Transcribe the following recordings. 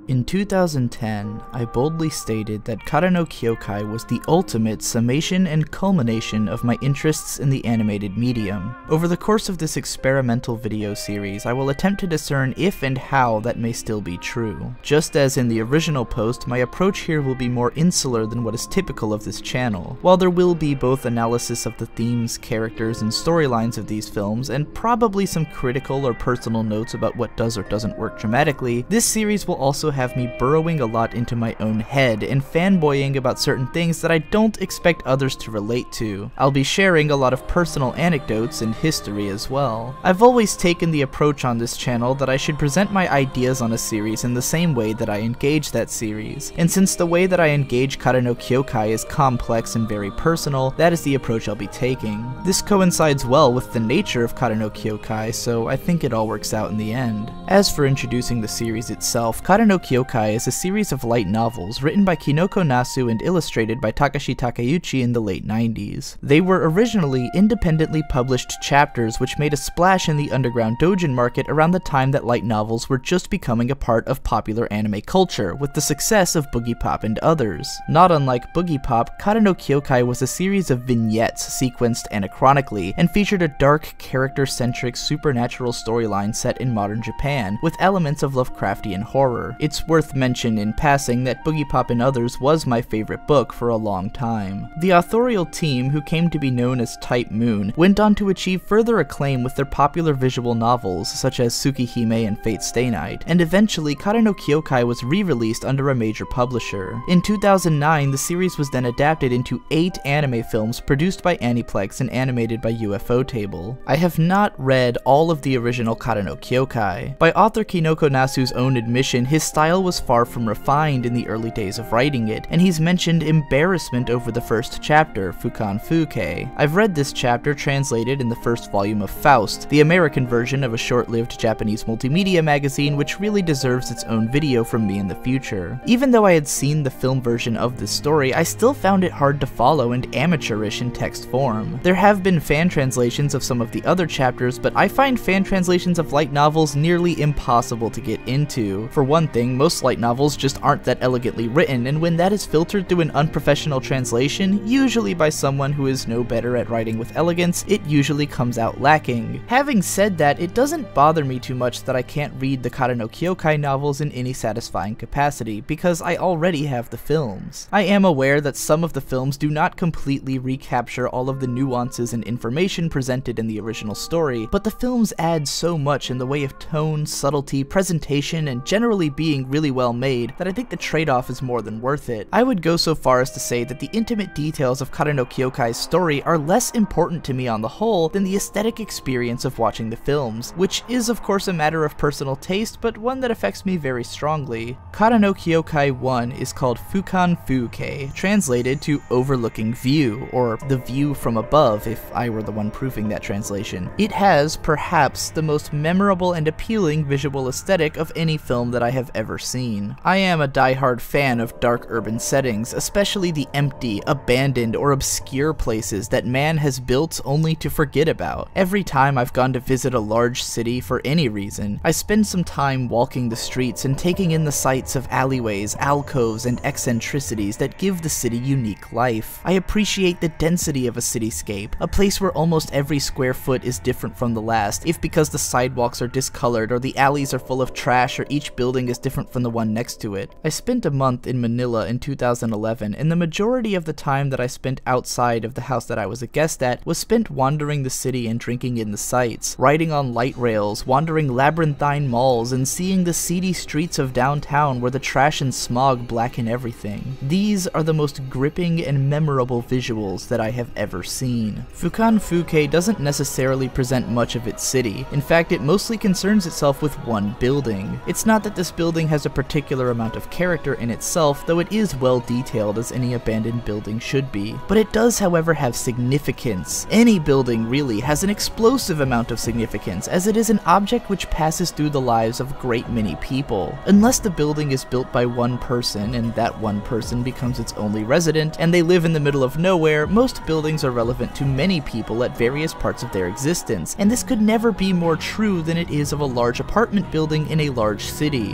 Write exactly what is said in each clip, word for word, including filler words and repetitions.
In two thousand ten, I boldly stated that Kara no Kyokai was the ultimate summation and culmination of my interests in the animated medium. Over the course of this experimental video series, I will attempt to discern if and how that may still be true. Just as in the original post, my approach here will be more insular than what is typical of this channel. While there will be both analysis of the themes, characters, and storylines of these films, and probably some critical or personal notes about what does or doesn't work dramatically, this series will also have me burrowing a lot into my own head and fanboying about certain things that I don't expect others to relate to. I'll be sharing a lot of personal anecdotes and history as well. I've always taken the approach on this channel that I should present my ideas on a series in the same way that I engage that series, and since the way that I engage Kara no Kyokai is complex and very personal, that is the approach I'll be taking. This coincides well with the nature of Kara no Kyokai, so I think it all works out in the end. As for introducing the series itself, Kara no Kyokai is a series of light novels written by Kinoko Nasu and illustrated by Takashi Takeuchi in the late nineties. They were originally independently published chapters which made a splash in the underground doujin market around the time that light novels were just becoming a part of popular anime culture, with the success of Boogiepop and others. Not unlike Boogiepop, Kara no Kyokai was a series of vignettes sequenced anachronically, and featured a dark, character-centric, supernatural storyline set in modern Japan, with elements of Lovecraftian horror. It's worth mention in passing that Boogiepop and Others was my favorite book for a long time. The authorial team, who came to be known as Type Moon, went on to achieve further acclaim with their popular visual novels such as Tsukihime and Fate Stay Night, and eventually Kara no Kyokai was re-released under a major publisher. In two thousand nine, the series was then adapted into eight anime films produced by Aniplex and animated by U F O Table. I have not read all of the original Kara no Kyokai. By author Kinoko Nasu's own admission, his style was far from refined in the early days of writing it, and he's mentioned embarrassment over the first chapter, Fukan Fuke. I've read this chapter translated in the first volume of Faust, the American version of a short-lived Japanese multimedia magazine which really deserves its own video from me in the future. Even though I had seen the film version of this story, I still found it hard to follow and amateurish in text form. There have been fan translations of some of the other chapters, but I find fan translations of light novels nearly impossible to get into. For one thing, most light novels just aren't that elegantly written, and when that is filtered through an unprofessional translation, usually by someone who is no better at writing with elegance, it usually comes out lacking. Having said that, it doesn't bother me too much that I can't read the Kara no Kyokai novels in any satisfying capacity, because I already have the films. I am aware that some of the films do not completely recapture all of the nuances and information presented in the original story, but the films add so much in the way of tone, subtlety, presentation, and generally being really well made that I think the trade-off is more than worth it. I would go so far as to say that the intimate details of Kara no Kyokai's story are less important to me on the whole than the aesthetic experience of watching the films, which is of course a matter of personal taste, but one that affects me very strongly. Kara no Kyokai one is called Fukan Fuke, translated to Overlooking View, or The View from Above if I were the one proofing that translation. It has, perhaps, the most memorable and appealing visual aesthetic of any film that I have ever seen. I am a die-hard fan of dark urban settings, especially the empty, abandoned, or obscure places that man has built only to forget about. Every time I've gone to visit a large city for any reason, I spend some time walking the streets and taking in the sights of alleyways, alcoves, and eccentricities that give the city unique life. I appreciate the density of a cityscape, a place where almost every square foot is different from the last, if because the sidewalks are discolored or the alleys are full of trash or each building is different from the one next to it. I spent a month in Manila in two thousand eleven, and the majority of the time that I spent outside of the house that I was a guest at was spent wandering the city and drinking in the sights, riding on light rails, wandering labyrinthine malls, and seeing the seedy streets of downtown where the trash and smog blacken everything. These are the most gripping and memorable visuals that I have ever seen. Fukan Fuke doesn't necessarily present much of its city. In fact, it mostly concerns itself with one building. It's not that this building has a particular amount of character in itself, though it is well detailed as any abandoned building should be. But it does, however, have significance. Any building, really, has an explosive amount of significance, as it is an object which passes through the lives of a great many people. Unless the building is built by one person, and that one person becomes its only resident, and they live in the middle of nowhere, most buildings are relevant to many people at various parts of their existence, and this could never be more true than it is of a large apartment building in a large city. Much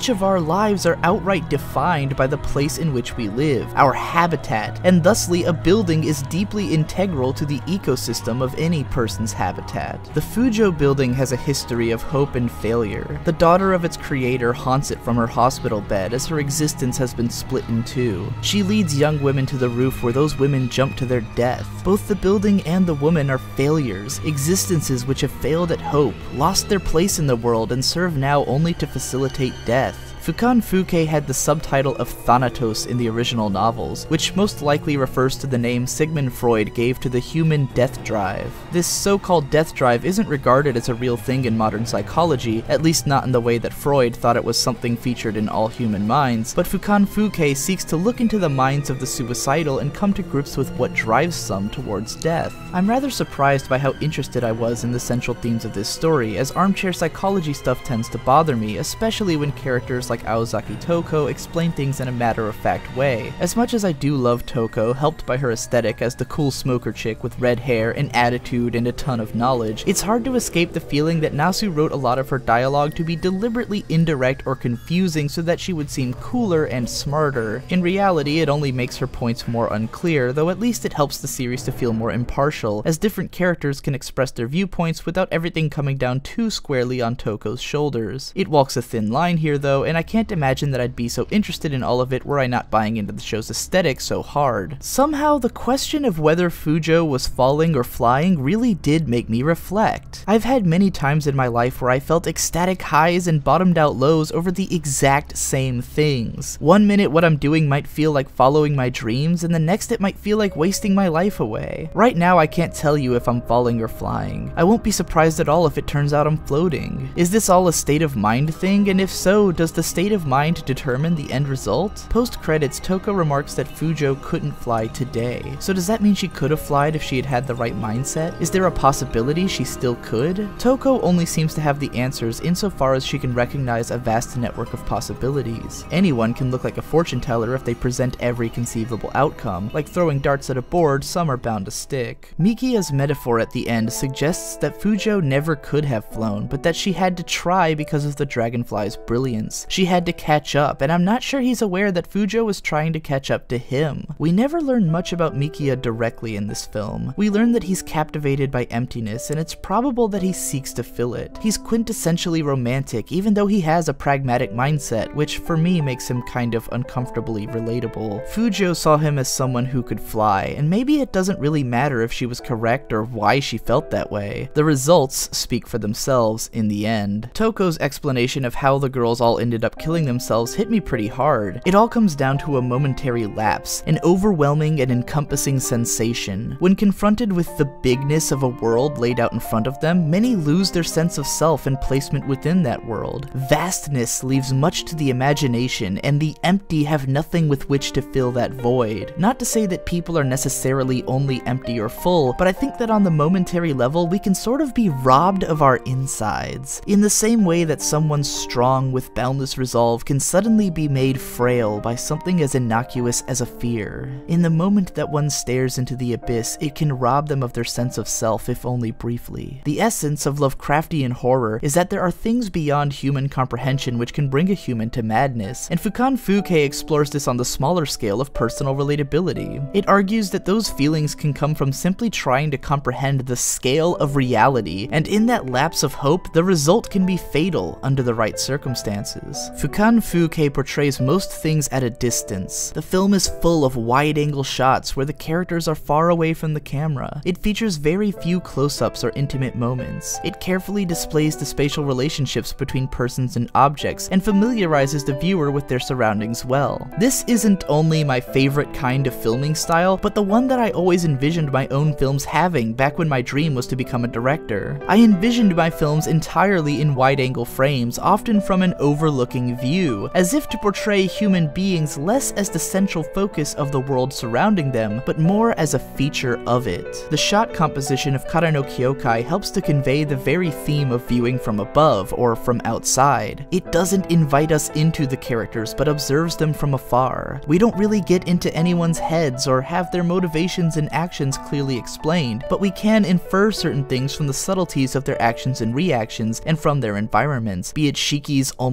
much of our lives are outright defined by the place in which we live, our habitat, and thusly a building is deeply integral to the ecosystem of any person's habitat. The Fujo building has a history of hope and failure. The daughter of its creator haunts it from her hospital bed as her existence has been split in two. She leads young women to the roof where those women jump to their death. Both the building and the woman are failures, existences which have failed at hope, lost their place in the world, and serve now only to facilitate death. Fukan Fuke had the subtitle of Thanatos in the original novels, which most likely refers to the name Sigmund Freud gave to the human death drive. This so-called death drive isn't regarded as a real thing in modern psychology, at least not in the way that Freud thought it was something featured in all human minds, but Fukan Fuke seeks to look into the minds of the suicidal and come to grips with what drives some towards death. I'm rather surprised by how interested I was in the central themes of this story, as armchair psychology stuff tends to bother me, especially when characters like Aozaki Toko explain things in a matter-of-fact way. As much as I do love Toko, helped by her aesthetic as the cool smoker chick with red hair, an attitude, and a ton of knowledge, it's hard to escape the feeling that Nasu wrote a lot of her dialogue to be deliberately indirect or confusing so that she would seem cooler and smarter. In reality, it only makes her points more unclear, though at least it helps the series to feel more impartial, as different characters can express their viewpoints without everything coming down too squarely on Toko's shoulders. It walks a thin line here though, and I can't imagine that I'd be so interested in all of it were I not buying into the show's aesthetic so hard. Somehow, the question of whether Fujo was falling or flying really did make me reflect. I've had many times in my life where I felt ecstatic highs and bottomed out lows over the exact same things. One minute what I'm doing might feel like following my dreams, and the next it might feel like wasting my life away. Right now I can't tell you if I'm falling or flying. I won't be surprised at all if it turns out I'm floating. Is this all a state of mind thing, and if so, does the state of mind determine the end result? Post-credits, Toko remarks that Fujo couldn't fly today. So does that mean she could have flied if she had had the right mindset? Is there a possibility she still could? Toko only seems to have the answers insofar as she can recognize a vast network of possibilities. Anyone can look like a fortune teller if they present every conceivable outcome. Like throwing darts at a board, some are bound to stick. Mikia's metaphor at the end suggests that Fujo never could have flown, but that she had to try because of the dragonfly's brilliance. She had to catch up, and I'm not sure he's aware that Fujo was trying to catch up to him. We never learn much about Mikia directly in this film. We learn that he's captivated by emptiness, and it's probable that he seeks to fill it. He's quintessentially romantic, even though he has a pragmatic mindset, which for me makes him kind of uncomfortably relatable. Fujo saw him as someone who could fly, and maybe it doesn't really matter if she was correct or why she felt that way. The results speak for themselves in the end. Toko's explanation of how the girls all ended up killing themselves hit me pretty hard. It all comes down to a momentary lapse, an overwhelming and encompassing sensation. When confronted with the bigness of a world laid out in front of them, many lose their sense of self and placement within that world. Vastness leaves much to the imagination, and the empty have nothing with which to fill that void. Not to say that people are necessarily only empty or full, but I think that on the momentary level we can sort of be robbed of our insides. In the same way that someone strong with boundless resolve can suddenly be made frail by something as innocuous as a fear. In the moment that one stares into the abyss, it can rob them of their sense of self, if only briefly. The essence of Lovecraftian horror is that there are things beyond human comprehension which can bring a human to madness, and Fukan Fuke explores this on the smaller scale of personal relatability. It argues that those feelings can come from simply trying to comprehend the scale of reality, and in that lapse of hope, the result can be fatal under the right circumstances. Fukan Fuke portrays most things at a distance. The film is full of wide-angle shots where the characters are far away from the camera. It features very few close-ups or intimate moments. It carefully displays the spatial relationships between persons and objects, and familiarizes the viewer with their surroundings well. This isn't only my favorite kind of filming style, but the one that I always envisioned my own films having back when my dream was to become a director. I envisioned my films entirely in wide-angle frames, often from an overlooking view, as if to portray human beings less as the central focus of the world surrounding them, but more as a feature of it. The shot composition of Kara no Kyokai helps to convey the very theme of viewing from above, or from outside. It doesn't invite us into the characters, but observes them from afar. We don't really get into anyone's heads or have their motivations and actions clearly explained, but we can infer certain things from the subtleties of their actions and reactions, and from their environments, be it Shiki's almost empty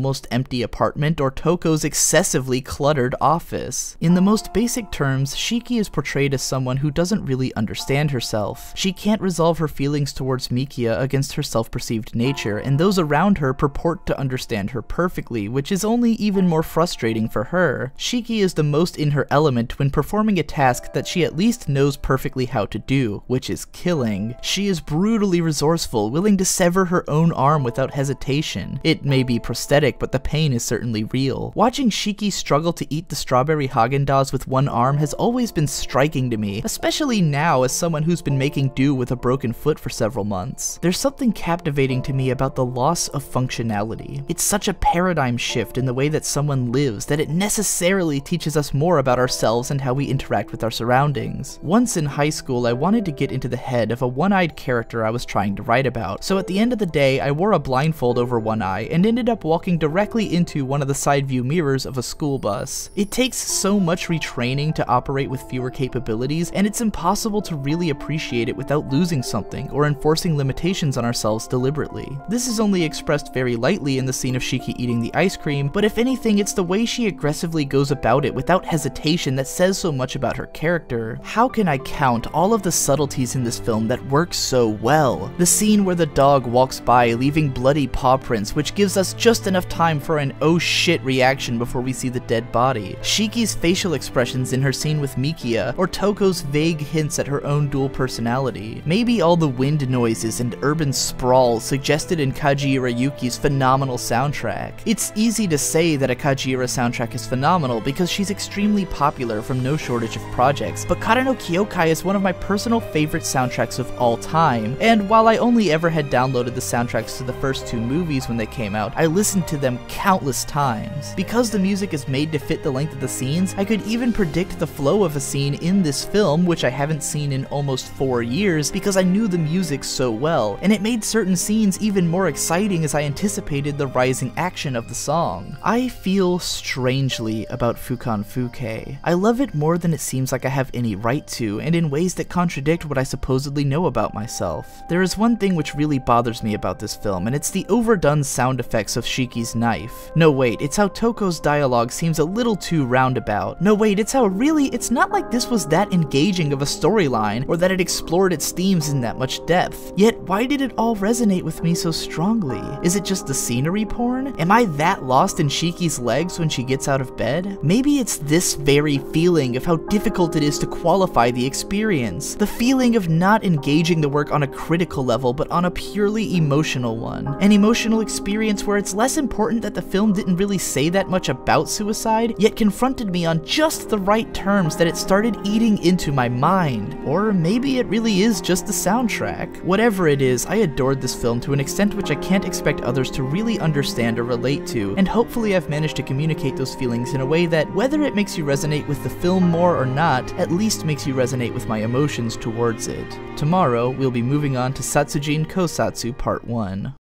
empty apartment or Toko's excessively cluttered office. In the most basic terms, Shiki is portrayed as someone who doesn't really understand herself. She can't resolve her feelings towards Mikia against her self-perceived nature, and those around her purport to understand her perfectly, which is only even more frustrating for her. Shiki is the most in her element when performing a task that she at least knows perfectly how to do, which is killing. She is brutally resourceful, willing to sever her own arm without hesitation. It may be prosthetic, but the pain is certainly real. Watching Shiki struggle to eat the strawberry Häagen-Dazs with one arm has always been striking to me, especially now as someone who's been making do with a broken foot for several months. There's something captivating to me about the loss of functionality. It's such a paradigm shift in the way that someone lives that it necessarily teaches us more about ourselves and how we interact with our surroundings. Once in high school, I wanted to get into the head of a one-eyed character I was trying to write about, so at the end of the day, I wore a blindfold over one eye and ended up walking directly into one of the side view mirrors of a school bus. It takes so much retraining to operate with fewer capabilities, and it's impossible to really appreciate it without losing something or enforcing limitations on ourselves deliberately. This is only expressed very lightly in the scene of Shiki eating the ice cream, but if anything, it's the way she aggressively goes about it without hesitation that says so much about her character. How can I count all of the subtleties in this film that work so well? The scene where the dog walks by leaving bloody paw prints, which gives us just enough time for an oh shit reaction before we see the dead body. Shiki's facial expressions in her scene with Mikia, or Toko's vague hints at her own dual personality. Maybe all the wind noises and urban sprawl suggested in Kajiura Yuki's phenomenal soundtrack. It's easy to say that a Kajiura soundtrack is phenomenal because she's extremely popular from no shortage of projects, but Kara no Kyokai is one of my personal favorite soundtracks of all time, and while I only ever had downloaded the soundtracks to the first two movies when they came out, I listened to them countless times. Because the music is made to fit the length of the scenes, I could even predict the flow of a scene in this film, which I haven't seen in almost four years because I knew the music so well, and it made certain scenes even more exciting as I anticipated the rising action of the song. I feel strangely about Fukan Fuke. I love it more than it seems like I have any right to, and in ways that contradict what I supposedly know about myself. There is one thing which really bothers me about this film, and it's the overdone sound effects of Shiki's knife. No wait, it's how Toko's dialogue seems a little too roundabout. No wait, it's how really it's not like this was that engaging of a storyline, or that it explored its themes in that much depth. Yet why did it all resonate with me so strongly? Is it just the scenery porn? Am I that lost in Shiki's legs when she gets out of bed? Maybe it's this very feeling of how difficult it is to qualify the experience. The feeling of not engaging the work on a critical level, but on a purely emotional one. An emotional experience where it's less important that the film didn't really say that much about suicide, yet confronted me on just the right terms that it started eating into my mind. Or maybe it really is just the soundtrack. Whatever it is, I adored this film to an extent which I can't expect others to really understand or relate to, and hopefully I've managed to communicate those feelings in a way that, whether it makes you resonate with the film more or not, at least makes you resonate with my emotions towards it. Tomorrow, we'll be moving on to Satsujin Kosatsu Part one.